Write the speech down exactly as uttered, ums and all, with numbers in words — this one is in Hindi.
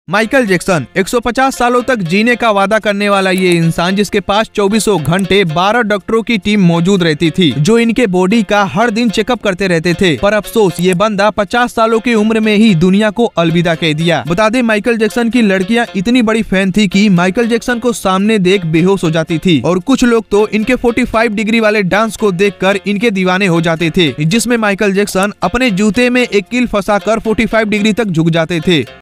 माइकल जैक्सन एक सौ पचास सालों तक जीने का वादा करने वाला ये इंसान, जिसके पास चौबीसों घंटे बारह डॉक्टरों की टीम मौजूद रहती थी, जो इनके बॉडी का हर दिन चेकअप करते रहते थे। पर अफसोस, ये बंदा पचास सालों की उम्र में ही दुनिया को अलविदा कह दिया। बता दें, माइकल जैक्सन की लड़कियां इतनी बड़ी फैन थी कि माइकल जैक्सन को सामने देख बेहोश हो जाती थी, और कुछ लोग तो इनके पैंतालीस डिग्री वाले डांस को देखकर इनके दीवाने हो जाते थे, जिसमें माइकल जैक्सन अपने जूते में एक कील फंसाकर पैंतालीस डिग्री तक झुक जाते थे।